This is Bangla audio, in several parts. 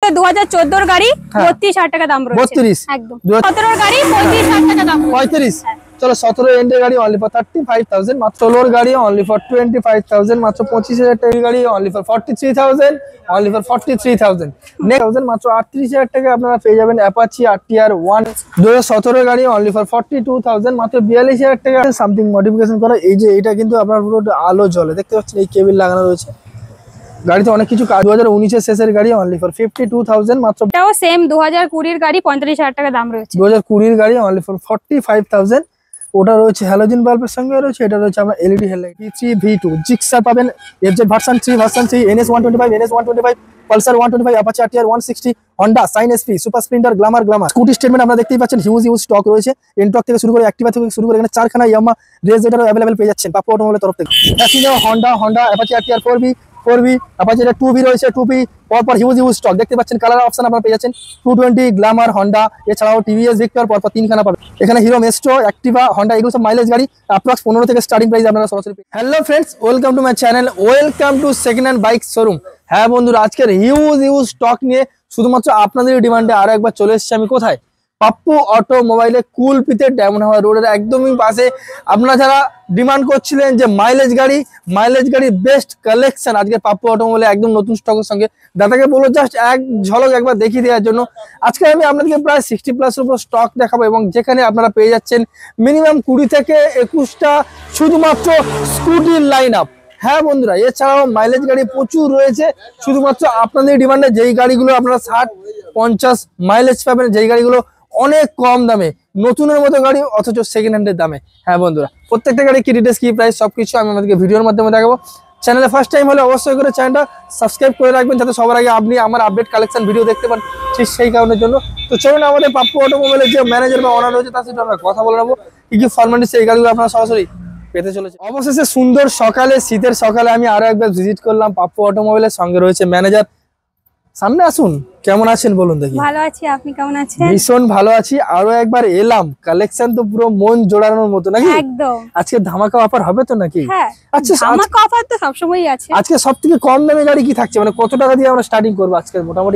2014 গাড়ি 32,000 টাকা দাম রয়েছে। 32 একদম 17 গাড়ি 35,000 টাকা দাম 35। চলো 17 এন্ডের গাড়ি অনলি ফর 35,000 মাত্র। 16 গাড়ি অনলি ফর 25,000 মাত্র। 25,000 টাকা গাড়ি only for 43,000 only for 43,000 next মাত্র 38,000 টাকা আপনারা পেয়ে যাবেন অ্যাপাচি RTR 1 2017 গাড়ি অনলি ফর 42,000 মাত্র। 42,000 টাকা সামথিং মডিফিকেশন করা। এই যে এটা কিন্তু আপনার পুরো আলো জ্বলে, দেখতে পাচ্ছেন এই কেবল লাগানো রয়েছে গাড়িতে, অনেক কিছু। 2019 এর শেষের গাড়ি অনলি ফর 52,000 মাত্র। এটাও সেম 2020 এর গাড়ি 45,000 টাকা দাম রয়েছে। 2020 এর গাড়ি অনলি ফর 45,000। ওটা রয়েছে হ্যালোজেন বাল্বের সঙ্গে রয়েছে, এটা রয়েছে আপনার LED headlight. V3 V2 Gixxer পাবেন, FZ version 3 NS 125 NS 125 Pulsar 125 Apache RTR 160 Honda Shine SP Super Splendor Glamour Scooty statement আপনারা দেখতেই পাচ্ছেন। হিউজ স্টক রয়েছে, এনটক থেকে শুরু করে অ্যাক্টিভা থেকে শুরু করে এখানে 4খানা ইয়ামাহা রেজেটারও अवेलेबल পেয়ে যাচ্ছেন পাপ্পু অটোমোবাইলের তরফ থেকে। Passenger Honda Apache RTR 4B Apache 2B রয়েছে, 2B পরপর হিউজ স্টক দেখতে পাচ্ছেন। কালার অপশন আপনারা পেয়ে যাচ্ছেন 220 গ্ল্যামার হন্ডা, এছাড়াও TVS ভিক্টর পরপর 3খানা পাবেন। এখানে হিরো মেস্ট্রো অ্যাক্টিভা হন্ডা এগুলো সব মাইলেজ গাড়ি, অ্যাপ্রক্স 15 থেকে স্টার্টিং প্রাইস আপনারা সরাসরি। Hello friends, welcome to my channel, welcome to second hand bike showroom. হ্যাঁ বন্ধুরা, আজকের হিউজ স্টক নিয়ে শুধুমাত্র আপনাদের ডিমান্ডে আরো একবার চলে এসেছি আমি। কোথায়? পাপ্পু অটোমোবাইলে কুলপিতে ডায়মন্ড হারবার রোডের একদমই পাশে। আপনারা যারা ডিমান্ড করছিলেন যে মাইলেজ গাড়ির বেস্ট কালেকশন আজকে পাপ্পু অটোমোবাইলে একদম নতুন স্টকের সঙ্গে, দাদাকে বলো জাস্ট এক ঝলক একবার দেখিয়ে দেওয়ার জন্য। আজকে আমি আপনাদেরকে প্রায় 60+ উপর স্টক দেখাবো, এবং যেখানে আপনারা পেয়ে যাচ্ছেন মিনিমাম 20 থেকে 21টা শুধুমাত্র স্কুটির লাইন আপ। হ্যাঁ বন্ধুরা, এছাড়াও মাইলেজ গাড়ি প্রচুর রয়েছে, শুধুমাত্র আপনাদের ডিমান্ডে। যেই গাড়িগুলো আপনারা 60-50 মাইলেজ পাবেন, যেই গাড়িগুলো অনেক কম দামে, নতুনের মতো গাড়ি অথচ সেকেন্ড হ্যান্ডের দামে। হ্যাঁ বন্ধুরা, প্রত্যেকটা গাড়ি কি ডিটেলস কি প্রাইস সবকিছু আমি আমাদেরকে ভিডিওর মাধ্যমে দেখাবো। চ্যানেলে ফার্স্ট টাইম হলে অবশ্যই করে চ্যানেলটা সাবস্ক্রাইব করে রাখবেন, যাতে সবার আগে আপনি আমার আপডেট কালেকশন ভিডিও দেখতে পান, ঠিক সেই কারণের জন্য। তো চলুন আমাদের পাপ্পু অটোমোবাইলের যে ম্যানেজার বা ওনার রয়েছে তার সাথে আমরা কথা বলে নেবো, কি কি ফর্মালিটিস এই গাড়িগুলো আপনারা সরাসরি পেতে চলেছে। অবশেষে সুন্দর সকালে, শীতের সকালে আমি আরো একবার ভিজিট করলাম পাপ্পু অটোমোবাইলের। সঙ্গে রয়েছে ম্যানেজার, সামনে আসুন। কেমন আছেন বলুন দেখি? ভালো আছি, আপনি কেমন আছেন? ভীষণ ভালো আছি। আরো একবার এলাম, কালেকশন তো পুরো মন জোড়ানোর মতো নাকি? একদম। আজকে ধামাকা অফার হবে তো নাকি? হ্যাঁ, আচ্ছা, ধামাকা অফার তো সবসময়ই আছে। আজকে সবথেকে কম দামে গাড়ি কি থাকছে, মানে কত টাকা দিয়ে আমরা স্টার্টিং করবো আজকে? মোটামুটি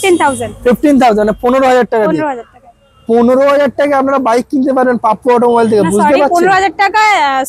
15,000 মানে 15,000 টাকা দিয়ে। 15,000 টাকা আপনারা বাইক কিনতে পারবেন পাপ্পু অটোমোবাইল থেকে, বুঝতে পারছেন? 15,000 টাকা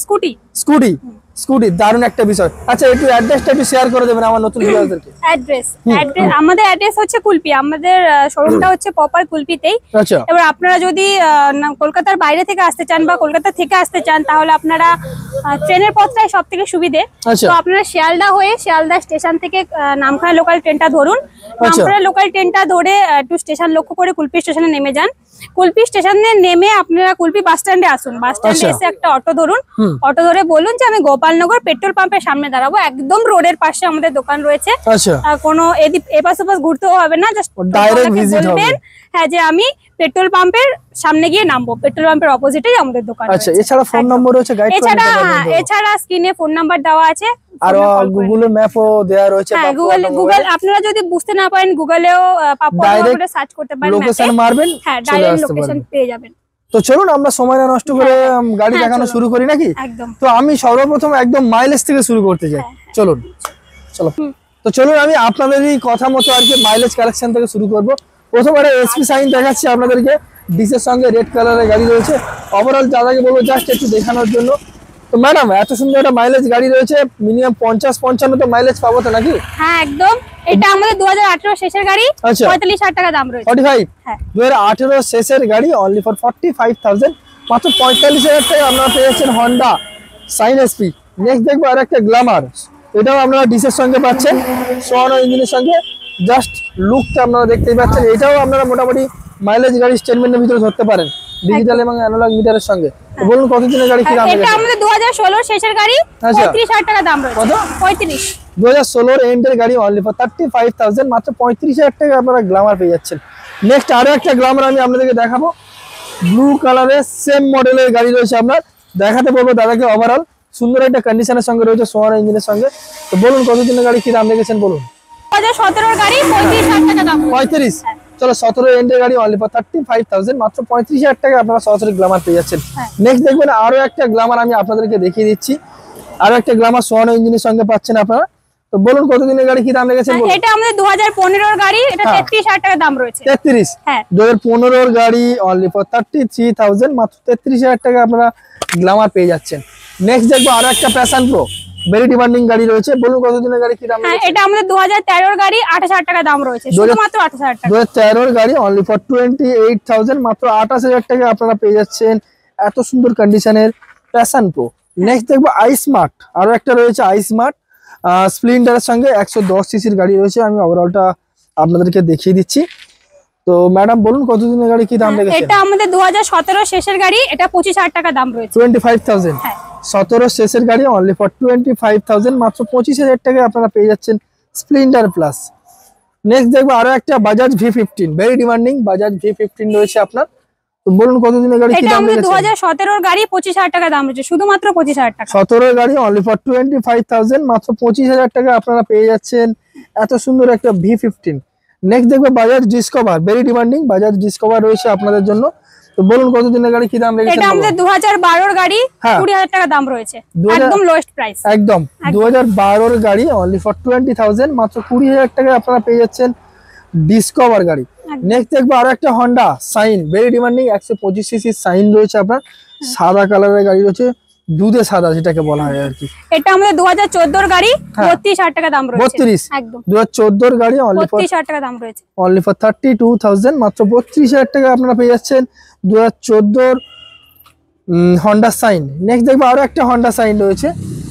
স্কুটি দারুণ একটা বিষয়। আচ্ছা, একটু অ্যাড্রেসটা একটু শেয়ার করে দেবেন আমার নতুন ভিউয়ারদেরকে। অ্যাড্রেস আমাদের অ্যাড্রেস হচ্ছে কুলপি, আমাদের শোরুমটা হচ্ছে প্রপার কুলপিতেই। আচ্ছা, এবার আপনারা যদি কলকাতার বাইরে থেকে আসতে চান বা কলকাতা থেকে আসতে চান, তাহলে আপনারা ট্রেনের পথটাই সবথেকে সুবিধে। তো আপনারা শিয়ালদা হয়ে শিয়ালদা স্টেশন থেকে নামখানা লোকাল ট্রেনটা ধরুন। নামখানা লোকাল ট্রেনটা ধরে একটু স্টেশন লক্ষ্য করে কুলপি স্টেশনে নেমে যান। কুলপি স্টেশনে নেমে আপনারা কুলপি বাস স্ট্যান্ডে আসুন। বাস স্ট্যান্ডে এসে একটা অটো ধরুন। অটো ধরে বলুন যে আমি গোপালনগর পেট্রোল পাম্পের সামনে দাঁড়াবো। একদম রোডের পাশে আমাদের দোকান রয়েছে। কোনো এপাশ ওপাশ ঘুরতেও হবে না, জাস্ট ডাইরেক্ট ভিজিট হবে। হ্যাঁ, যে আমি পেট্রোল পাম্পের সামনে গিয়ে নামবো, পেট্রোল পাম্পের অপোজিটেই আমাদের দোকান। আচ্ছা, এছাড়া ফোন নম্বর রয়েছে, গাইড করে দিতে পারবেন। এছাড়া স্ক্রিনে ফোন নাম্বার দেওয়া আছে, আর গুগল ম্যাপও দেওয়া রয়েছে। হ্যাঁ, গুগল আপনারা যদি বুঝতে না পারেন, গুগলেও পাপ্পু অটোমোবাইলে সার্চ করতে পারেন, লোকেশন মারবেন, হ্যাঁ ডাইরেক্ট লোকেশন পেয়ে যাবেন। তো চলুন আমরা সময় না নষ্ট করে গাড়ি দেখানো শুরু করি নাকি? একদম। তো আমি সর্বপ্রথম একদম মাইলেজ থেকে শুরু করতে চাই। চলো তো চলুন আমি আপনাদেরই কথা মতো আর কি মাইলেজ কালেকশন থেকে শুরু করব। প্রথমে এসপি সাইন দেখাচ্ছি আপনাদেরকে, ডিসের সঙ্গে রেড কালারের গাড়ি রয়েছে। ওভারঅল দাদাকে বলবো জাস্ট একটু দেখানোর জন্য। তো ম্যাডাম, এত সুন্দর একটা মাইলেজ গাড়ি রয়েছে, মিনিমাম 50-55 তো মাইলেজ পাবো তো নাকি? হ্যাঁ একদম, এটা আমাদের 2018 শেষের গাড়ি। 45,000 টাকা দাম রয়েছে। 45? হ্যাঁ, 2018 শেষের গাড়ি অনলি ফর 45,000, মাত্র 45,000 টাকা আপনারা পেয়ে যাচ্ছেন হন্ডা সাইন এসপি। নেক্সট দেখবো আর একটা গ্ল্যামার, এটাও আপনারা ডিসের সঙ্গে পাচ্ছেন, সোয়ানো ইঞ্জিনের সঙ্গে। জাস্ট লুকটা আপনারা দেখতেই পাচ্ছেন। এটাও আপনারা মোটামুটি মাইলেজ গাড়ি স্টেটমেন্টের ভিতরে ধরতে পারেন, ডিজিটাল এবং অ্যানালগ মিটারের সঙ্গে। তো বলুন কত দিনের গাড়ি কি দাম? এটা আমাদের 2016 শেষের গাড়ি, 35,000 টাকা দাম রয়েছে। কত? 35। 2016 এন্ডের গাড়ি অনলি ফর 35,000, মাত্র 35,000 টাকা আপনারা গ্ল্যামার পেয়ে যাচ্ছেন। নেক্সট আরো একটা গ্ল্যামার আমি আপনাদেরকে দেখাবো, ব্লু কালারের সেম মডেলের গাড়ি রয়েছে। আপনার দেখাতে বলবো দাদাকে। ওভারঅল সুন্দর একটা কন্ডিশনের সঙ্গে রয়েছে, সোয়ানো ইঞ্জিনের সঙ্গে। তো বলুন কত দিনের গাড়ি কি দাম রেখেছেন বলুন? 2017 গাড়ি 35,000 টাকা দাম। 35? চলো 17 এন্ডের গাড়ি অনলি ফর 35,000, মাত্র 35,000 টাকা আপনারা সরাসরি গ্ল্যামার পেয়ে যাচ্ছেন। নেক্সট দেখবেন আরো একটা গ্ল্যামার আমি আপনাদেরকে দেখিয়ে দিচ্ছি। আরো একটা গ্ল্যামার সোয়ানো ইঞ্জিনের সঙ্গে পাচ্ছেন আপনারা। তো বলুন কত দিনের গাড়ি কি দাম রেখেছেন? এটা আমাদের 2015 এর গাড়ি, এটা 33,000 টাকা দাম রয়েছে। 33? হ্যাঁ 2015 এর গাড়ি অনলি ফর 33,000, মাত্র 33,000 টাকা আপনারা গ্ল্যামার পেয়ে যাচ্ছেন। নেক্সট দেখবো আরো একটা প্যাশন প্রো, ভেরি ডিমান্ডিং গাড়ি রয়েছে। বলুন কত দিনের গাড়ি কি দাম রেখেছেন? এটা আমাদের 2013 এর গাড়ি, 28,000 টাকা দাম রয়েছে, শুধুমাত্র 28,000 টাকা। 2013 এর গাড়ি অনলি ফর 28,000, মাত্র 28,000 টাকা আপনারা পেয়ে যাচ্ছেন এত সুন্দর কন্ডিশনের প্যাশন প্রো। নেক্সট দেখবো আই স্মার্ট, আরো একটা রয়েছে আই স্মার্ট স্প্লেন্ডারের সঙ্গে 110 সিসির গাড়ি রয়েছে। আমি ওভারঅলটা আপনাদেরকে দেখিয়ে দিচ্ছি। তো ম্যাডাম বলুন কত দিনের গাড়ি কি দাম রেখেছেন? এটা আমাদের 2017 শেষের গাড়ি, এটা 25,000 টাকা দাম রয়েছে। 25,000? হ্যাঁ 17 শেষের গাড়ি অনলি ফর 25,000, মাত্র 25,000 টাকা আপনারা পেয়ে যাচ্ছেন স্প্লেন্ডার প্লাস। নেক্সট দেখবো আরো একটা Bajaj V15, very demanding Bajaj V15 রয়েছে আপনার। তো বলুন কত দিনের গাড়ি কি এটা দাম আমাদের রেখেছেন? 2017 এর গাড়ি, 25,000 টাকা দাম রয়েছে, শুধুমাত্র 25,000 টাকা। 17 এর গাড়ি অনলি ফর 25,000, মাত্র 25,000 টাকা আপনারা পেয়ে যাচ্ছেন এত সুন্দর একটা V15। নেক্সট দেখবো Bajaj Discover, very demanding Bajaj Discover রয়েছে আপনাদের জন্য। তো বলুন কত দিনের গাড়ি কি দাম রেখেছেন? এটা আমাদের 2012 এর গাড়ি, 20,000 টাকা দাম রয়েছে, একদম লোয়েস্ট প্রাইস। একদম 2012 এর গাড়ি অনলি ফর 20,000, মাত্র 20,000 টাকা আপনারা পেয়ে যাচ্ছেন ডিসকভার গাড়ি। নেক্সট দেখবো আরো একটা Honda Shine, very demanding 125 cc Shine রয়েছে আপনার, সাদা কালারের গাড়ি রয়েছে, দুধে সাদা যেটাকে বলা হয় আর কি। এটা আমাদের 2014 এর গাড়ি, 32,000 টাকা দাম রয়েছে। 32? একদম 2014 এর গাড়ি অনলি ফর 32,000 টাকা দাম রয়েছে। 32,000, মাত্র 32,000 টাকা আপনারা পেয়ে যাচ্ছেন 2014 হন্ডা সাইন। নেক্সট দেখবো আরো একটা হন্ডা সাইন রয়েছে,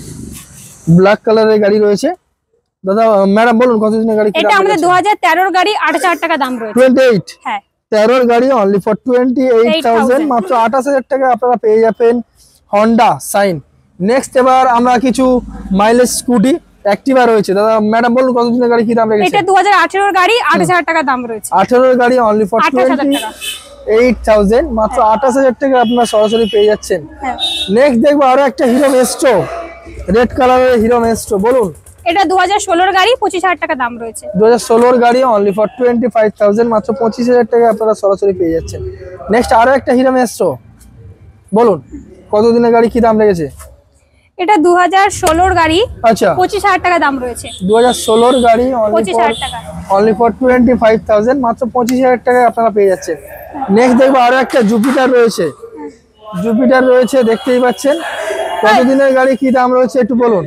ব্ল্যাক কালারের গাড়ি রয়েছে। দাদা ম্যাডাম বলুন কত দিনের গাড়ি? এটা আমাদের 2013 এর গাড়ি, 28,000 টাকা দাম রয়েছে। 28? হ্যাঁ 13 এর গাড়ি অনলি ফর 28,000, মাত্র 28,000 টাকা আপনারা পেয়ে যাবেন হন্ডা সাইন। নেক্সট এবার আমরা কিছু মাইলেজ স্কুটি অ্যাক্টিভা রয়েছে। দাদা ম্যাডাম বলুন কত দিনের গাড়ি কি দাম রেখেছেন? এটা 2018 এর গাড়ি, 28,000 টাকা দাম রয়েছে। 18 এর গাড়ি অনলি ফর 28,000 টাকা। 28,000, মাত্র 28,000 টাকা আপনারা সরাসরি পেয়ে যাচ্ছেন। হ্যাঁ নেক্সট দেখবো আরো একটা হিরো মেস্ট্রো, রেড কালারের হিরো মেস্ট্রো। বলুন। এটা 2016 এর গাড়ি, 25,000 টাকা দাম রয়েছে। 2016 এর গাড়ি অনলি ফর 25,000, মাত্র 25,000 টাকা আপনারা সরাসরি পেয়ে যাচ্ছেন। নেক্সট আরো একটা হিরো মেস্ট্রো, বলুন কত দিনের গাড়ি কি দাম রেখেছে? এটা 2016 এর গাড়ি, আচ্ছা 25,000 টাকা দাম রয়েছে। 2016 এর গাড়ি 25,000 টাকা। অনলি ফর 25,000, মাত্র 25,000 টাকা আপনারা পেয়ে যাচ্ছেন। নেক্সট দেখবো আরো একটা জুপিটার রয়েছে, জুপিটার রয়েছে দেখতেই পাচ্ছেন। কত দিনের গাড়ি কি দাম রয়েছে একটু বলুন।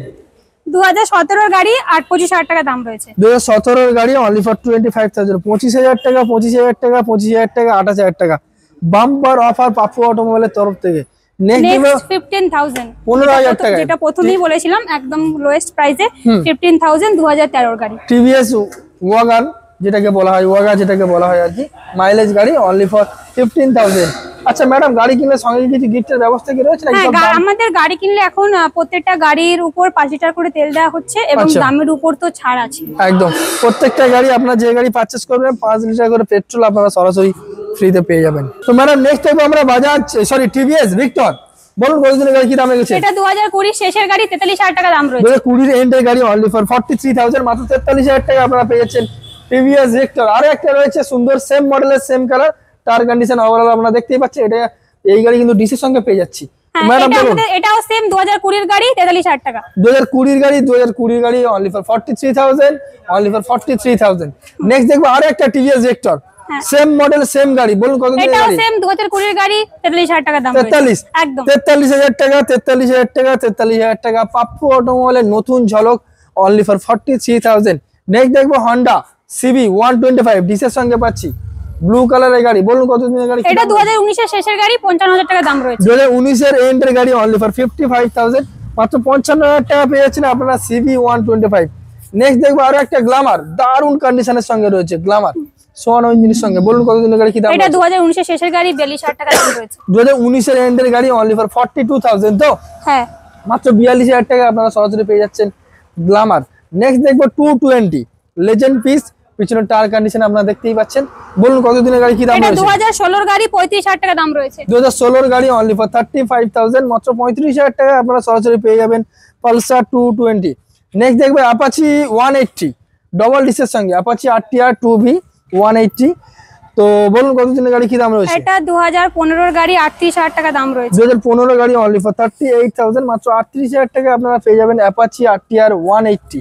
2017 এর গাড়ি, 25,000 টাকা দাম রয়েছে। 2017 এর গাড়ি অনলি ফর 25,000, 25,000 টাকা, 25,000 টাকা, 25,000 টাকা, 28,000 টাকা বাম্পার অফার পাপ্পু অটোমোবাইলের তরফ থেকে। নেক্সট 15,000, 15,000 টাকা, যেটা প্রথমেই বলেছিলাম একদম লোয়েস্ট প্রাইসে, 15,000, 2013 এর গাড়ি। টিভিএস ওয়াগান যেটাকে বলা হয়, ওয়াগা যেটাকে বলা হয় আর কি, মাইলেজ গাড়ি অনলি ফর 15,000। আচ্ছা ম্যাডাম গাড়ি কিনলে সঙ্গে কিছু গিফটের ব্যবস্থা কি রয়েছে নাকি? হ্যাঁ আমাদের গাড়ি কিনলে এখন প্রত্যেকটা গাড়ির উপর 5 লিটার করে তেল দেওয়া হচ্ছে, এবং দামের উপর তো ছাড় আছে। একদম প্রত্যেকটা গাড়ি আপনারা যে গাড়ি পারচেজ করবেন 5 লিটার করে পেট্রোল আপনারা সরাসরি ফ্রিতে পেয়ে যাবেন। তো ম্যাডাম নেক্সট দেখবো আমরা বাজাজ টিভিএস ভিক্টর। বলুন কত দিনের গাড়ি কি দাম রেখেছে? এটা 2020 শেষের গাড়ি, 43,000 টাকা দাম রয়েছে। 2020 এর এন্ডের গাড়ি অনলি ফর 43,000, মাত্র 43,000 টাকা আপনারা পেয়ে যাচ্ছেন টিভিএস ভিক্টর। আরো একটা রয়েছে সুন্দর সেম মডেলের same colour, tyre condition overall আপনারা দেখতেই পাচ্ছেন। এটা এই গাড়ি কিন্তু ডিসির সঙ্গে পেয়ে যাচ্ছি। ম্যাডাম বলুন। এটাও সেম 2020 এর গাড়ি, 43,000 টাকা। 2020 এর গাড়ি, 2020 গাড়ি only for 43,000, only for 43,000। Next দেখবো আরো একটা TVS Victor, same model same গাড়ি। বলুন কত দিনের এটাও গাড়ি? সেম 2020 এর গাড়ি, 43,000 টাকা দাম রয়েছে। 43? একদম 43,000 টাকা, 43,000 টাকা, 43,000 টাকা পাপ্পু অটোমোবাইলের নতুন ঝলক অনলি ফর 43,000। নেক্সট দেখবো হন্ডা সিবি 125 ডিসের সঙ্গে পাচ্ছি, ব্লু কালারের গাড়ি। বলুন কত দিনের গাড়ি? এটা 2019 এর শেষের গাড়ি, 55,000 টাকা দাম রয়েছে। 2019 এর এন্ডের গাড়ি অনলি ফর 55,000, মাত্র 55,000 টাকা পেয়ে যাচ্ছেন আপনারা সিবি 125। নেক্সট দেখবো আরো একটা গ্ল্যামার, দারুণ কন্ডিশনের সঙ্গে রয়েছে গ্ল্যামার, সোয়ানো ইঞ্জিনের সঙ্গে। বলুন কত দিনের গাড়ি কি দাম? এটা 2019 এর শেষের গাড়ি, 42,000 টাকা দাম রয়েছে। 2019 এর এন্ডের গাড়ি অনলি ফর 42,000, তো হ্যাঁ মাত্র 42,000 টাকা আপনারা সরাসরি পেয়ে যাচ্ছেন গ্ল্যামার। নেক্সট দেখবো 220 লেজেন্ড পিস, পিছনে টায়ার কন্ডিশন আপনারা দেখতেই পাচ্ছেন। বলুন কত দিনের গাড়ি কি দাম এটা রয়েছে? 2016 এর গাড়ি, 35,000 টাকা দাম রয়েছে। 2016 এর গাড়ি অনলি ফর 35,000, মাত্র 35,000 টাকা আপনারা সরাসরি পেয়ে যাবেন পালসার 220। নেক্সট দেখবে অ্যাপাচি 180 ডবল ডিসের সঙ্গে, অ্যাপাচি RTR 2V 180। তো বলুন কত দিনের গাড়ি কি দাম রয়েছে? এটা 2015 এর গাড়ি, 38,000 টাকা দাম রয়েছে। 2015 গাড়ি অনলি ফর 38,000, মাত্র 38,000 টাকা আপনারা পেয়ে যাবেন অ্যাপাচি RTR 180।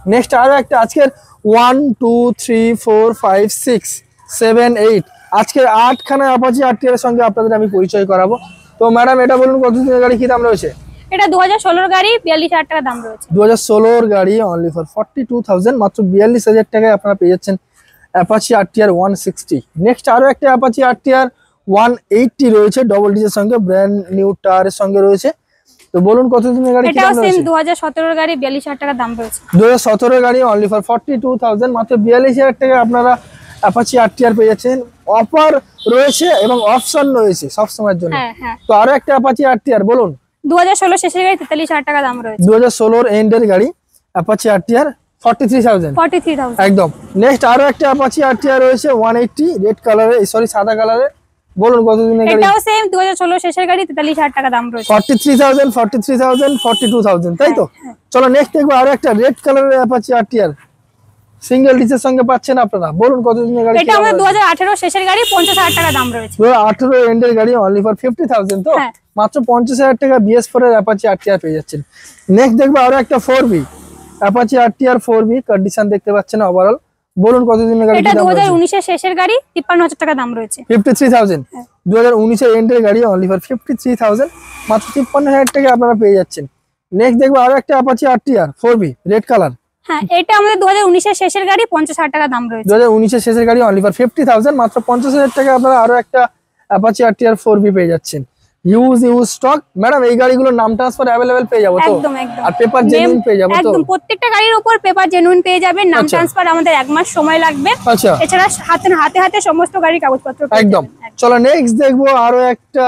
নেক্সট আরো একটা আজকের 1 2 3 4 5 6 7 8 আজকের 8খানা অ্যাপাচি আরটিআর এর সঙ্গে আপনাদের আমি পরিচয় করাবো। তো ম্যাডাম এটা বলুন কত দিনের গাড়ি কি দাম রয়েছে? এটা 2016 গাড়ি 42,000 টাকা দাম রয়েছে। 2016 এর গাড়ি অনলি ফর 42,000 মাত্র 42,000 টাকায় আপনারা পেয়ে যাচ্ছেন অ্যাপাচি আরটিআর 160। নেক্সট আরো একটা অ্যাপাচি আরটিআর 180 রয়েছে ডবল ডিজের সঙ্গে, ব্র্যান্ড নিউ টায়ারের সঙ্গে রয়েছে। তো বলুন কত দিনের গাড়ি কি দাম রয়েছে? এটাও সেম 2017 এর গাড়ি 42,000 টাকা দাম রয়েছে। 2017 এর গাড়ি অনলি ফর 42,000 মাত্র 42,000 টাকায় আপনারা অ্যাপাচি আরটিআর পেয়ে যাচ্ছেন। অফার রয়েছে এবং অপশন রয়েছে সব সময়ের জন্য। হ্যাঁ। তো আরো একটা অ্যাপাচি আরটিআর বলুন। 2016 শেষের গাড়ি 43,000 টাকা দাম রয়েছে। 2016 এর এন্ডের গাড়ি অ্যাপাচি আরটিআর 43,000 একদম। নেক্সট আরো একটা অ্যাপাচি আরটিআর রয়েছে 180 রেড কালারে, সরি সাদা কালারে। বলুন কত দিনের গাড়ি? এটাও সেম 2016 শেষের গাড়ি 43,000 টাকা দাম রয়েছে। 43,000 42,000 তাই তো? চলো নেক্সট দেখবো আরো একটা রেড কালারের অ্যাপাচি আরটিআর সিঙ্গেল ডিসের সঙ্গে পাচ্ছেন আপনারা। বলুন কত দিনের গাড়ি? এটা আমাদের 2018 শেষের গাড়ি 50,000 টাকা দাম রয়েছে। 2018 এন্ডের গাড়ি অনলি ফর 50,000 তো মাত্র 50,000 টাকা BS4 এর অ্যাপাচি আরটিআর পেয়ে যাচ্ছেন। নেক্সট দেখবো আরো একটা 4B Apache RTR 4B condition দেখতে পাচ্ছেন ওভারঅল। বলুন কত দিনের গাড়ি? এটা 2019 এর শেষের গাড়ি 53,000 টাকা দাম রয়েছে। 53,000 2019 এর এন্ডের গাড়ি অনলি ফর 53,000 মাত্র 53,000 টাকা আপনারা পেয়ে যাচ্ছেন। নেক্সট দেখবো আরো একটা Apache RTR 4B red colour. হ্যাঁ, এটা আমাদের 2019 এর শেষের গাড়ি 50,000 টাকা দাম রয়েছে। 2019 এর শেষের গাড়ি অনলি ফর 50,000 মাত্র 50,000 টাকা আপনারা আরো একটা অ্যাপাচি আরটিআর 4B পেয়ে যাচ্ছেন। Use stock. ম্যাডাম এই গাড়িগুলোর নাম ট্রান্সফার अवेलेबल পেয়ে যাবো তো? একদম। আর পেপার জেনুইন পেয়ে যাবো তো? একদম, প্রত্যেকটা গাড়ির উপর পেপার জেনুইন পেয়ে যাবেন। নাম ট্রান্সফার আমাদের 1 মাস সময় লাগবে। আচ্ছা, এছাড়া হাতে সমস্ত গাড়ির কাগজপত্র পেয়ে একদম। যাবেন। চলো নেক্সট দেখবো আরো একটা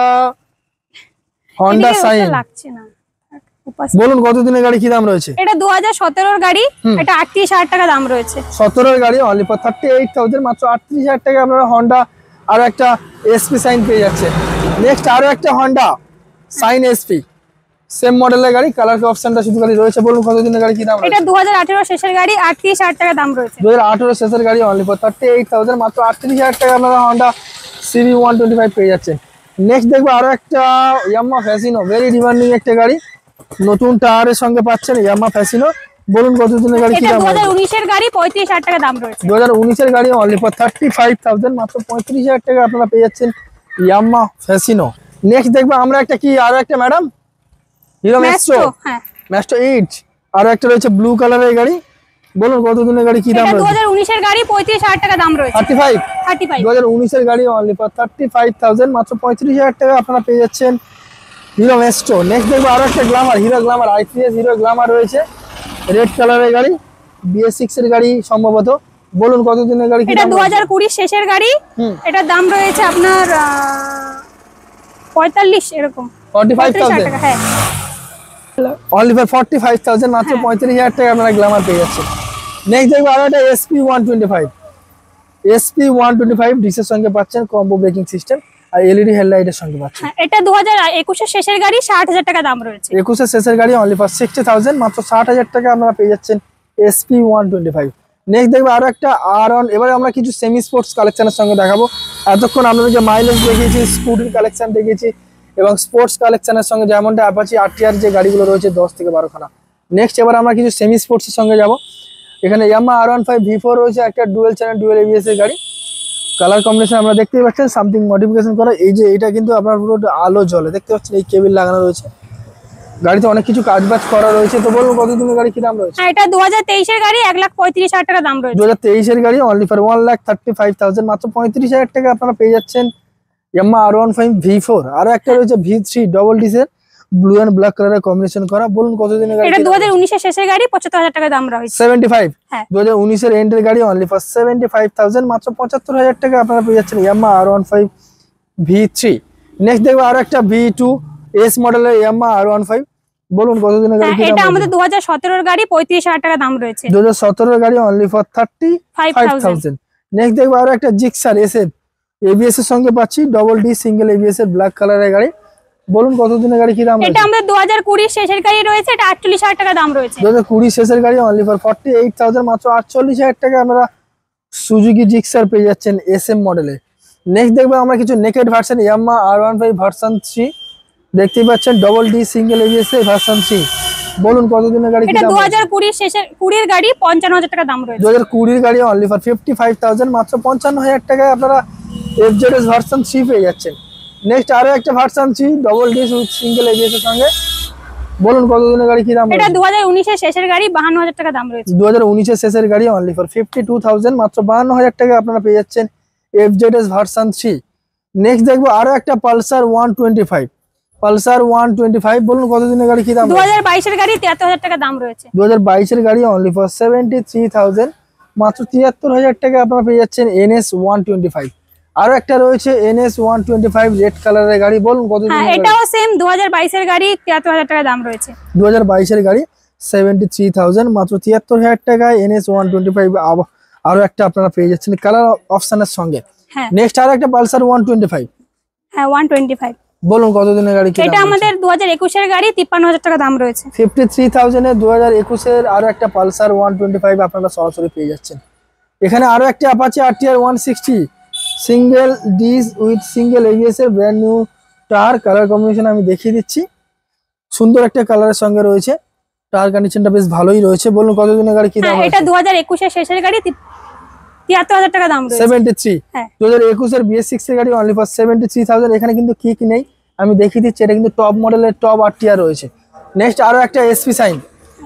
হন্ডা সাইন। লাগছে না। বলুন কত দিনের গাড়ি কি দাম রয়েছে? এটা 2017 এর গাড়ি, এটা 38,000 টাকা দাম রয়েছে। 17 এর গাড়ি অনলি ফর 38,000 মাত্র 38,000 টাকা আপনারা হন্ডা আরো একটা এসপি সাইন পেয়ে যাচ্ছে। নেক্সট আরো একটা হন্ডা সাইন এসপি সেম মডেলের গাড়ি, কালার অপশনটা শুধু গাড়ি রয়েছে। বলুন কত দিনের গাড়ি কি দাম রয়েছে? এটা 2018 শেষের গাড়ি 38,000 টাকা দাম রয়েছে। 2018 শেষের গাড়ি অনলি ফর 38,000 মাত্র 38,000 টাকা আপনারা হন্ডা সিবি 125 পেয়ে যাচ্ছেন। নেক্সট দেখবো আরো একটা ইয়ামাহা ফ্যাসিনো, ভেরি ডিমান্ডিং একটা গাড়ি, নতুন টায়ারের সঙ্গে পাচ্ছেন ইয়ামাহা ফ্যাসিনো। বলুন কত দিনের গাড়ি কি এটা দাম? 2019 এর গাড়ি 35,000 টাকা দাম রয়েছে। 2019 এর গাড়ি অনলি ফর 35,000 মাত্র 35,000 টাকা আপনারা পেয়ে যাচ্ছেন ইয়ামাহা ফ্যাসিনো। নেক্সট দেখবো আমরা একটা কি আরো একটা ম্যাডাম হিরো ম্যাস্ট্রো। হ্যাঁ, ম্যাস্ট্রো 8 আরো একটা রয়েছে ব্লু কালারের গাড়ি। বলুন কত দিনের গাড়ি কি দাম এটা রয়েছে? 2019 এর গাড়ি 35,000 টাকা দাম রয়েছে। 35 2019 এর গাড়ি অনলি ফর 35,000 মাত্র 35,000 টাকা আপনারা পেয়ে যাচ্ছেন হিরো ম্যাস্ট্রো। নেক্সট দেখবো আরো একটা Glamour, Hero Glamour i3s Hero Glamour রয়েছে রেড কালারের গাড়ি, BS6 এর গাড়ি সম্ভবত। বলুন কত দিনের গাড়ি কি এটা দাম? 2020 শেষের গাড়ি, এটার দাম রয়েছে আপনার 45 এরকম 45,000 টাকা। হ্যাঁ, অনলি ফর 45,000 মাত্র 35,000 টাকা আপনারা গ্ল্যামার পেয়ে যাচ্ছেন। নেক্সট দেখবো আরো একটা SP125 ডিসের সঙ্গে পাচ্ছেন, কম্বো ব্রেকিং সিস্টেম আর LED হেডলাইট এর সঙ্গে পাচ্ছেন। এটা 2021 এর শেষের গাড়ি 60,000 টাকা দাম রয়েছে। 21 এর শেষের গাড়ি অনলি ফর 60,000 মাত্র 60,000 টাকা আপনারা পেয়ে যাচ্ছেন SP125। নেক্সট দেখবো আরো একটা R1। এবারে আমরা কিছু সেমি স্পোর্টস কালেকশনের সঙ্গে দেখাবো। এতক্ষণ আমরা যে মাইলেজ দেখিয়েছি, স্কুটির কালেকশন দেখিয়েছি এবং স্পোর্টস কালেকশনের সঙ্গে যেমনটা অ্যাপাচি আরটিআর যে গাড়িগুলো রয়েছে 10 থেকে 12 খানা। নেক্সট এবার আমরা কিছু সেমি স্পোর্টসের সঙ্গে যাব। এখানে ইয়ামাহা R15 V4 রয়েছে, একটা ডুয়েল চ্যানেল ডুয়েল ABS এর গাড়ি। কালার কম্বিনেশন আমরা দেখতেই পাচ্ছেন, সামথিং মডিফিকেশন করা। এই যে এটা কিন্তু আপনার পুরো আলো জ্বলে, দেখতে পাচ্ছেন এই কেবিল লাগানো রয়েছে। গাড়িতে অনেক কিছু কাজবাজ করা রয়েছে। তো বলবো কত দিনের গাড়ি কি দাম রয়েছে? এটা 2023 এর গাড়ি 1,35,000 টাকা দাম রয়েছে। 2023 এর গাড়ি অনলি ফর 1,35,000 মাত্র 35,000 টাকা আপনারা পেয়ে যাচ্ছেন ইয়ামাহা R15 V4। আরো একটা রয়েছে V3 ডবল ডিসের ব্লু এন্ড ব্ল্যাক কালারের কম্বিনেশন করা। বলুন কত দিনের গাড়ি? এটা 2019 এর শেষের গাড়ি 75,000 টাকা দাম রয়েছে। 75 হ্যাঁ, 2019 এর এন্ডের গাড়ি অনলি ফর 75,000 মাত্র 75,000 টাকা আপনারা পেয়ে যাচ্ছেন ইয়ামাহা R15 V3। নেক্সট দেখবো আরো একটা V2 S মডেলের ইয়ামাহা R15। বলুন কত দিনের গাড়ি? এটা আমাদের 2017 এর গাড়ি 35,000 টাকা দাম রয়েছে। 2017 এর গাড়ি অনলি ফর 35,000। নেক্সট দেখবো আরো একটা জিক্সার SF ABS এর সঙ্গে পাচ্ছি, ডবল ডি সিঙ্গেল ABS এর ব্ল্যাক কালারের গাড়ি। বলুন কত দিনের গাড়ি কি দাম রয়েছে? এটা আমাদের 2020 শেষের গাড়ি রয়েছে, এটা 48,000 টাকা দাম রয়েছে। 2020 শেষের গাড়ি অনলি ফর 48,000 মাত্র 48,000 টাকা আপনারা সুজুকি জিক্সার পেয়ে যাচ্ছেন SM মডেলে। নেক্সট দেখবো আমরা কিছু naked version Yamaha R15 version 3 দেখতেই পাচ্ছেন, ডবল ডি সিঙ্গেল ABS এর ভার্সন 3। বলুন কত দিনের গাড়ি? এটা 2020 শেষের 20 এর গাড়ি, 55,000 টাকা দাম রয়েছে। 2020 এর গাড়ি অনলি ফর 55,000, মাত্র 55,000 টাকায় আপনারা এফজেডএস ভার্সন 3 পেয়ে যাচ্ছেন। নেক্সট আরো একটা version 3 double disc with single ABS এর সঙ্গে। বলুন কত দিনের গাড়ি, কি দাম? এটা 2019 এর শেষের গাড়ি, 52,000 টাকা দাম রয়েছে। 2019 এর শেষের গাড়ি অনলি ফর 52,000, মাত্র 52,000 টাকা আপনারা পেয়ে যাচ্ছেন এফজেডএস ভার্সন 3। নেক্সট দেখবো আরো একটা পালসার 125, পালসার 125। বলুন কত দিনের গাড়ি, কি দাম? 2022 এর গাড়ি, 73,000 টাকা দাম রয়েছে। 2022 এর গাড়ি অনলি ফর 73,000, মাত্র 73,000 টাকা আপনারা পেয়ে যাচ্ছেন এনএস 125। আরো একটা রয়েছে এনএস 125 রেড কালারের গাড়ি। বলুন কত দিনের? হ্যাঁ, এটাও সেম 2022 এর গাড়ি, 73,000 টাকা দাম রয়েছে। 2022 এর গাড়ি 73,000, মাত্র 73,000 টাকায় এনএস 125 আরো একটা আপনারা পেয়ে যাচ্ছেন কালার অপশনের সঙ্গে। হ্যাঁ, নেক্সট আরো একটা পালসার 125। হ্যাঁ 125। বলুন কত দিনের গাড়ি, কি দাম? এটা আমাদের 2021 এর গাড়ি, 53,000 টাকা দাম রয়েছে। 53,000 এ 2021 এর আরো একটা পালসার 125 আপনারা সরাসরি পেয়ে যাচ্ছেন। এখানে আরো একটা Apache RTR 160 single disc with single ABS এর brand new tyre, colour combination আমি দেখিয়ে দিচ্ছি। সুন্দর একটা কালারের সঙ্গে রয়েছে, টায়ার কন্ডিশনটা বেশ ভালোই রয়েছে। বলুন কত দিনের গাড়ি, কি দাম? এটা 2021 এর শেষের গাড়ি, 73,000 টাকা দাম রয়েছে। 73। হ্যাঁ, 2021 এর BS6 এর গাড়ি অনলি ফর 73,000। এখানে কিন্তু কি নেই আমি দেখিয়ে দিচ্ছি, এটা কিন্তু টপ মডেলের টপ আরটিআর রয়েছে। নেক্সট আরো একটা এসপি সাইন,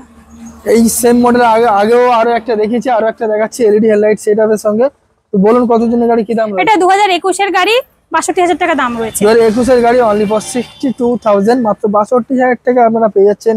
এই সেম মডেল আগেও আরো একটা দেখিয়েছি, আরো একটা দেখাচ্ছি এলইডি হেডলাইট সেটআপের সঙ্গে। তো বলুন কত দিনের গাড়ি, কি দাম? এটা 2021 এর গাড়ি, 62,000 টাকা দাম রয়েছে। 2021 এর গাড়ি অনলি ফর 62,000, মাত্র 62,000 টাকা আপনারা পেয়ে যাচ্ছেন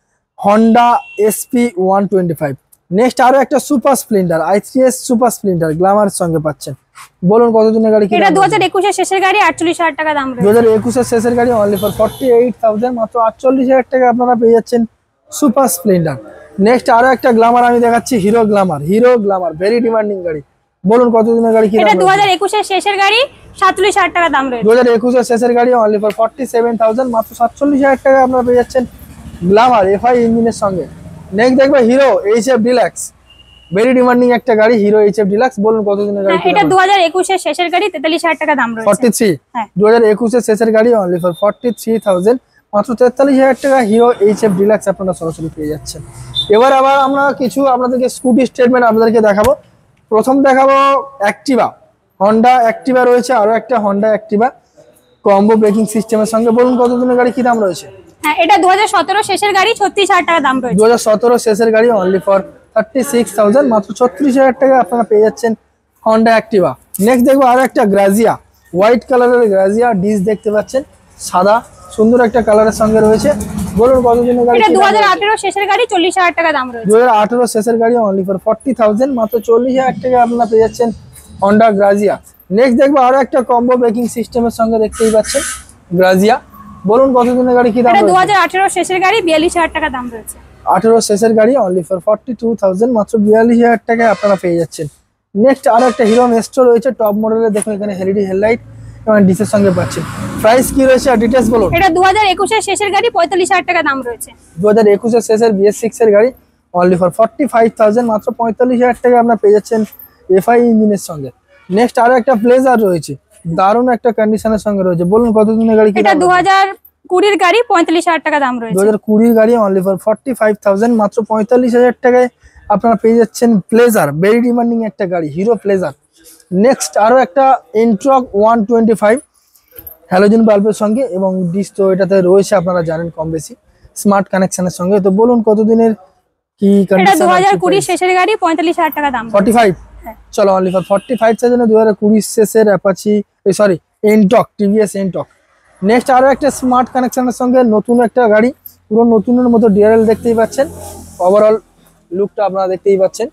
হন্ডা এসপি 125। নেক্সট আরো একটা সুপার স্প্লেন্ডার i3s সুপার স্প্লেন্ডার গ্ল্যামারের সঙ্গে পাচ্ছেন। বলুন কত দিনের গাড়ি, কি দাম? এটা 2021 এর শেষের গাড়ি, 48,000 টাকা দাম রয়েছে। 2021 এর শেষের গাড়ি অনলি ফর 48,000, মাত্র 48,000 টাকা আপনারা পেয়ে যাচ্ছেন সুপার স্প্লেন্ডার। নেক্সট আরো একটা গ্ল্যামার আমি দেখাচ্ছি, হিরো গ্ল্যামার ভেরি ডিমান্ডিং গাড়ি। বলুন কত দিনের গাড়ি, কি দাম? এটা 2021 এর শেষের গাড়ি, 47,000 টাকা দাম রয়েছে। 2021 এর শেষের গাড়ি অনলি ফর 47,000, মাত্র 47,000 টাকা আপনারা পেয়ে যাচ্ছেন গ্ল্যামার এফআই ইঞ্জিনের সঙ্গে। নেক্সট দেখবে Hero HF Deluxe, very demanding একটা গাড়ি হিরো এইচএফ ডিলাক্স। বলুন কত দিনের গাড়ি? এটা 2021 এর শেষের গাড়ি, 43,000 টাকা দাম রয়েছে। 43। হ্যাঁ, 2021 এর শেষের গাড়ি অনলি ফর 43,000, মাত্র 43,000 টাকা হিরো এইচএফ ডিলাক্স আপনারা সরাসরি পেয়ে যাচ্ছেন। এবার আবার আমরা কিছু আপনাদেরকে স্কুটি স্টেটমেন্ট আপনাদেরকে দেখাবো। প্রথম দেখাবো অ্যাক্টিভা, হন্ডা অ্যাক্টিভা রয়েছে, আরো একটা হন্ডা অ্যাক্টিভা কম্বো ব্রেকিং সিস্টেমের সঙ্গে। বলুন কত দিনের গাড়ি, কি দাম রয়েছে? হ্যাঁ, এটা 2017 শেষের গাড়ি, 36,000 টাকা দাম রয়েছে। 2017 শেষের গাড়ি অনলি ফর 36,000, মাত্র 36,000 টাকা আপনারা পেয়ে যাচ্ছেন হন্ডা অ্যাক্টিভা। নেক্সট দেখবো আরো একটা গ্রাজিয়া, হোয়াইট কালারের গ্রাজিয়া, ডিস দেখতে পাচ্ছেন সাদা সুন্দর একটা কালারের সঙ্গে রয়েছে। বলুন কত দিনের গাড়ি? এটা 2018 শেষের গাড়ি, 40,000 টাকা দাম রয়েছে। 2018 শেষের গাড়ি অনলি ফর 40,000, মাত্র 40,000 টাকা আপনারা পেয়ে যাচ্ছেন হন্ডা গ্রাজিয়া। নেক্সট দেখবো আরো একটা কম্বো ব্রেকিং সিস্টেমের সঙ্গে দেখতেই পাচ্ছেন গ্রাজিয়া। বলুন কত দিনের গাড়ি, কি দাম? এটা 2018 শেষের গাড়ি, 42,000 টাকা দাম রয়েছে। 18 শেষের গাড়ি অনলি ফর 42,000, মাত্র 42,000 টাকায় আপনারা পেয়ে যাচ্ছেন। নেক্সট আরো একটা হিরো নেস্টো রয়েছে টপ মডেলের, দেখুন এখানে এলইডি হেডলাইট এবং ডিসের সঙ্গে পাচ্ছেন। প্রাইস কি রয়েছে আর ডিটেইলস বলুন। এটা 2021 এর শেষের গাড়ি, 45,000 টাকা দাম রয়েছে। 2021 এর শেষের BS6 এর গাড়ি অনলি ফর 45,000, মাত্র 45,000 টাকা আপনারা পেয়ে যাচ্ছেন এফআই ইঞ্জিনের সঙ্গে। নেক্সট আরো একটা প্লেজার রয়েছে, দারুণ একটা কন্ডিশনের সঙ্গে রয়েছে। বলুন কত দিনের গাড়ি, কি এটা দাম? 2020 এর গাড়ি, 45,000 টাকা দাম রয়েছে। 2020 এর গাড়ি অনলি ফর 45,000, মাত্র 45,000 টাকায় আপনারা পেয়ে যাচ্ছেন প্লেজার, ভেরি ডিমান্ডিং একটা গাড়ি হিরো প্লেজার। নেক্সট আরো একটা এন্ট্রক 125 হ্যালোজেন বাল্বের সঙ্গে এবং ডিস তো এটাতে রয়েছে আপনারা জানেন কম বেশি, স্মার্ট কানেকশনের সঙ্গে। তো বলুন কত দিনের কি এটা কন্ডিশন? 2020 শেষের গাড়ি, 45,000 টাকা দাম রয়েছে। 45। হ্যাঁ। চলো অনলি ফর 45,000 2020 শেষের Apache sorry Ntorq TVS Ntorq. Next আরো একটা স্মার্ট কানেকশনের সঙ্গে নতুন একটা গাড়ি, পুরো নতুনের মতো ডিআরএল দেখতেই পাচ্ছেন, ওভারঅল লুকটা আপনারা দেখতেই পাচ্ছেন।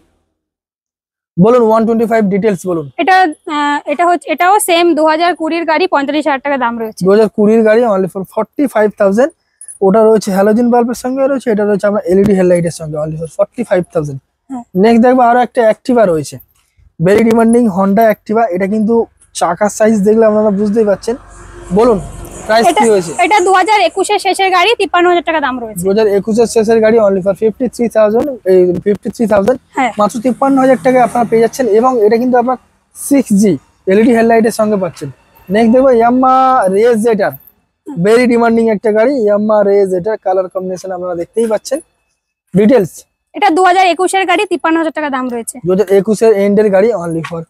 বলুন 125 ডিটেইলস বলুন। এটাও সেম 2020 এর গাড়ি, 45,000 টাকা দাম রয়েছে। 2020 এর গাড়ি অনলি ফর 45,000, ওটা রয়েছে হ্যালোজেন বাল্বের সঙ্গে রয়েছে, এটা রয়েছে আপনার এলইডি হেডলাইটের সঙ্গে অনলি ফর 45,000। নেক্সট দেখবো আরো একটা অ্যাক্টিভা রয়েছে, ভেরি ডিমান্ডিং হন্ডা অ্যাক্টিভা। এটা কিন্তু চাকার সাইজ দেখলে আপনারা বুঝতেই পারছেন। বলুন প্রাইস কি হয়েছে? এটা 2021 এর শেষের গাড়ি, 53,000 টাকা দাম রয়েছে। 2021 এর শেষের গাড়ি অনলি ফর 53,000, হ্যাঁ, মাত্র 53,000 টাকায় আপনারা পেয়ে যাচ্ছেন এবং এটা কিন্তু আপনার 6G এলইডি হেডলাইটের সঙ্গে পাচ্ছেন। নেক্সট দেখবো Yamaha Ray ZR, very demanding একটা গাড়ি Yamaha Ray ZR, colour combination আপনারা দেখতেই পাচ্ছেন। ডিটেলস এটা 2021 এর গাড়ি, 53,000 টাকা দাম রয়েছে। 2021 এর এন্ডের গাড়ি অনলি ফর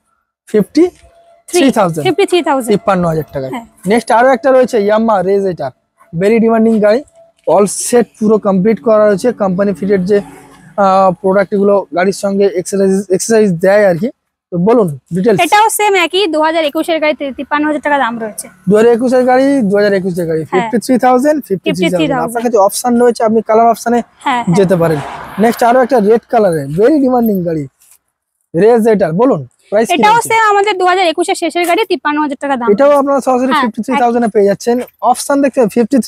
53,000 53,000 টাকা। নেক্সট আরো একটা রয়েছে ইয়ামাহা রেজ, এটা ভেরি ডিমান্ডিং গাড়ি, অল সেট পুরো কমপ্লিট করা রয়েছে, কোম্পানি ফিটেড যে প্রোডাক্ট গুলো গাড়ির সঙ্গে এক্সারসাইজ দেয় আর কি। তো বলুন ডিটেইলস। এটাও সেম একই 2021 এর গাড়ি, 53,000 টাকা দাম রয়েছে। 2021 এর গাড়ি 2021 এর গাড়ি 53,000 53,000। আপনার কাছে অপশন রয়েছে, আপনি কালার অপশনে যেতে পারেন। নেক্সট আরো একটা রেড কালারের ভেরি ডিমান্ডিং গাড়ি রেজ, এটা বলুন প্রাইস কি? এটাও সেম আমাদের 2021 এর শেষের গাড়ি, 53,000 টাকা দাম। এটাও আপনারা সরাসরি 53,000 এ পেয়ে যাচ্ছেন। অপশন দেখতে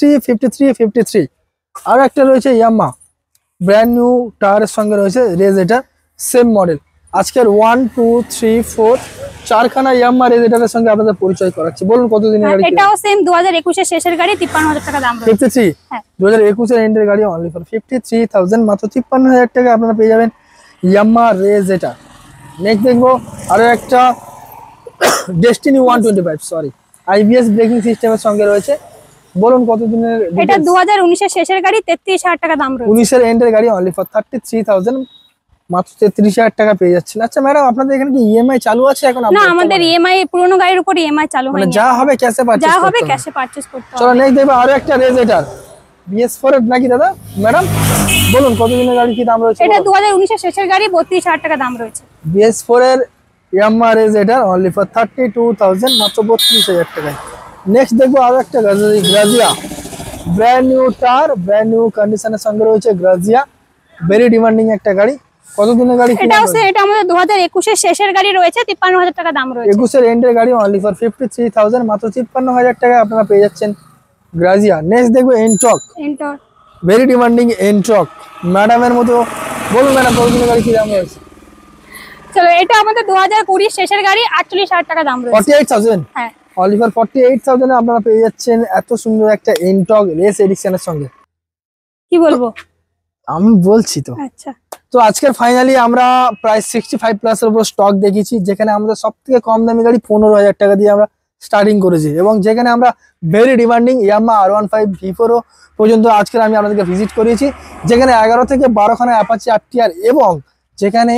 53। আর একটা রয়েছে ইয়ামাহা ব্র্যান্ড নিউ টায়ারের সঙ্গে রয়েছে রেজ, এটা সেম মডেল। আজকের 1 2 3 4 চারখানা ইয়ামাহা রেজ এটার সঙ্গে আপনাদের পরিচয় করাচ্ছি। বলুন কত দিনের গাড়ি? এটাও সেম 2021 এর শেষের গাড়ি, 53,000 টাকা দাম রয়েছে। 53 2021 এর এন্ডের গাড়ি অনলি ফর 53,000, মাত্র 53,000 টাকা আপনারা পেয়ে যাবেন ইয়ামাহা রেজ এটা। নেক্সট দেখবো আরো একটা ডেস্টিনি 125, সরি আইবিএস ব্রেকিং সিস্টেমের সঙ্গে রয়েছে। বলুন কত দিনের? এটা 2019 এর শেষের গাড়ি, 33,000 টাকা দাম রয়েছে। 19 এর এন্ডের গাড়ি অনলি ফর 33,000, মাত্র 33,000 টাকা পেয়ে যাচ্ছেন। আচ্ছা ম্যাডাম, আপনাদের এখানে কি ইএমআই চালু আছে এখন? না, আমাদের ইএমআই পুরনো গাড়ির উপর ইএমআই চালু হয়নি, মানে যা হবে ক্যাশে পারচেজ যা করতে হবে ক্যাশে পারচেজ করতে হবে। চলো নেক্সট দেখবো আরো একটা রেজেটার BS4 এর নাকি দাদা? ম্যাডাম বলুন কত দিনের গাড়ি, কি দাম রয়েছে? এটা 2019 এর শেষের গাড়ি, 32,000 টাকা দাম রয়েছে। BS4 এর ইয়ামাহা রেজেটার অনলি ফর 32,000, মাত্র 32,000 টাকায়। নেক্সট দেখবো আরো একটা Grazia brand new tyre, brand new কন্ডিশনের সঙ্গে রয়েছে গ্রাজিয়া, ভেরি ডিমান্ডিং একটা গাড়ি। কত দিনের গাড়ি? এটা আমাদের 2021 এর শেষের গাড়ি রয়েছে, 53,000 টাকা দাম রয়েছে। 21 এর এন্ডের গাড়ি অনলি ফর 53,000, মাত্র 53,000 টাকায় আপনারা পেয়ে যাচ্ছেন গ্রাজিয়া। নেক্সট দেখবো এনটর্ক, ভেরি ডিমান্ডিং এনটর্ক ম্যাডামের মতো। বলুন ম্যাডাম কত দিনের গাড়ি, কি দাম রয়েছে? চলো, এটা আমাদের 2020 শেষের গাড়ি, 48,000 টাকা দাম রয়েছে। 48,000 অনলি ফর 48,000 এ আপনারা পেয়ে যাচ্ছেন এত সুন্দর একটা এনটর্ক রেস এডিশনের সঙ্গে। কি বলবো আমি বলছি তো। আচ্ছা, তো আজকের ফাইনালি আমরা প্রায় 65 প্লাস এর উপর স্টক দেখিয়েছি, যেখানে আমাদের সব থেকে কম দামি গাড়ি 15,000 টাকা দিয়ে আমরা স্টার্টিং করেছি, এবং যেখানে আমরা very demanding Yamaha R15 V4 পর্যন্ত আজকে আমি আপনাদেরকে ভিজিট করিয়েছি, যেখানে 11 থেকে 12 খানা অ্যাপাচি RTR, এবং যেখানে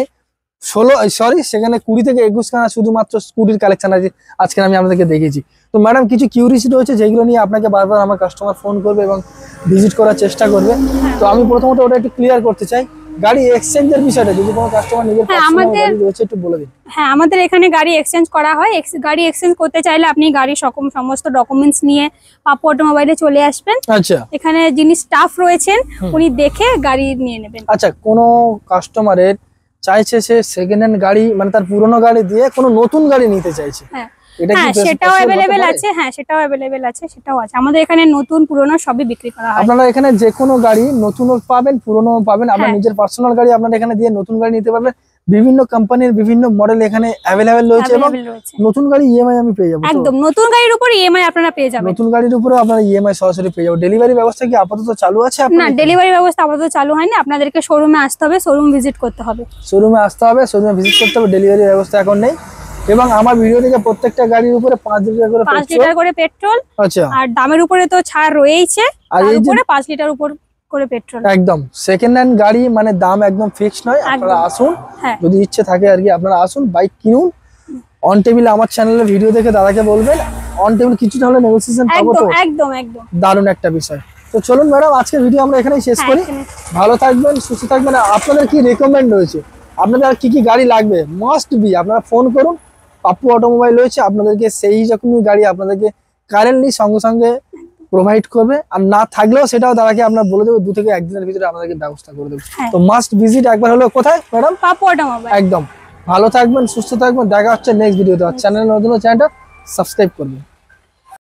সেখানে 20 থেকে 21 খানা শুধুমাত্র স্কুটির কালেকশন আছে আজকে আমি আপনাদেরকে দেখেছি। তো ম্যাডাম কিছু কিউরিয়াসিটি রয়েছে যেগুলো নিয়ে আপনাকে বারবার আমার কাস্টমার ফোন করবে এবং ভিজিট করার চেষ্টা করবে। তো আমি প্রথমত ওটা একটু ক্লিয়ার করতে চাই, গাড়ি এক্সচেঞ্জের বিষয়টা যদি কোনো কাস্টমার নিজের পার্সোনাল গাড়ি রয়েছে একটু বলে দিন। হ্যাঁ, আমাদের এখানে গাড়ি এক্সচেঞ্জ করা হয়। গাড়ি এক্সচেঞ্জ করতে চাইলে আপনি গাড়ির সমস্ত ডকুমেন্টস নিয়ে পাপ্পু অটোমোবাইলে চলে আসবেন। আচ্ছা, এখানে যিনি স্টাফ রয়েছেন উনি দেখে গাড়ি নিয়ে নেবেন। আচ্ছা, কোনো কাস্টমারের চাইছে সে সেকেন্ড হ্যান্ড গাড়ি, মানে তার পুরনো গাড়ি দিয়ে কোনো নতুন গাড়ি নিতে চাইছে, সেটাও অ্যাভেলেবেল আছে। হ্যাঁ, সেটাও অ্যাভেলেবেল আছে, সেটাও আছে। আমাদের এখানে নতুন পুরনো সবই বিক্রি করা হয়। আপনারা এখানে যে কোনো গাড়ি নতুনও পাবেন, পুরনোও পাবেন। আপনার নিজের পার্সোনাল গাড়ি আপনারা এখানে দিয়ে নতুন গাড়ি নিতে পারবেন। বিভিন্ন কোম্পানির বিভিন্ন মডেল এখানে অ্যাভেলেবেল রয়েছে, এবং নতুন গাড়ি ইএমআই আমি পেয়ে যাবো। একদম নতুন গাড়ির উপর ইএমআই আপনারা পেয়ে যাবেন। নতুন গাড়ির উপরে আপনারা ইএমআই সরাসরি পেয়ে যাবেন। ডেলিভারি ব্যবস্থা কি আপাতত চালু আছে? না, ডেলিভারি ব্যবস্থা আপাতত চালু হয়নি। আপনাদেরকে শোরুমে আসতে হবে, শোরুম ভিজিট করতে হবে। শোরুমে আসতে হবে, শোরুমে ভিজিট করতে হবে। ডেলিভারি ব্যবস্থা এখন নেই। এবং আমার ভিডিও থেকে প্রত্যেকটা গাড়ির উপরে 5 লিটার করে পেট্রোল। আচ্ছা, আর দামের উপরে তো ছাড় রয়েছে, আর এর উপরে 5 লিটার উপর করে পেট্রোল। একদম সেকেন্ড হ্যান্ড গাড়ি, মানে দাম একদম ফিক্স নয়। আপনারা আসুন, যদি ইচ্ছে থাকে আর কি আপনারা আসুন, বাইক কিনুন। অন টেবিল আমার চ্যানেলে ভিডিও দেখে দাদাকে বলবেন অন টেবিল কিছুটা হলে নেগোসিয়েশন পাবো। তো একদম দারুণ একটা বিষয়। তো চলুন ম্যাডাম, আজকের ভিডিও আমরা এখানেই শেষ করি। ভালো থাকবেন, সুস্থ থাকবেন। আপনাদের কি রেকমেন্ড রয়েছে, আপনাদের আর কি গাড়ি লাগবে, মাস্ট বি আপনারা ফোন করুন। পাপ্পু অটোমোবাইল রয়েছে, আপনাদেরকে সেই রকমই গাড়ি আপনাদেরকে কারেন্টলি সঙ্গে সঙ্গে প্রোভাইড করবে। আর না থাকলেও সেটাও দাদাকে আপনার বলে দেবো, 2 থেকে 1 দিনের ভিতরে আপনাদেরকে ব্যবস্থা করে দেবো। তো মাস্ট ভিজিট একবার হলো কোথায় ম্যাডাম? পাপ্পু অটোমোবাইল। একদম ভালো থাকবেন, সুস্থ থাকবেন। দেখা হচ্ছে নেক্সট ভিডিওতে। চ্যানেল নতুন, চ্যানেলটা সাবস্ক্রাইব করবেন।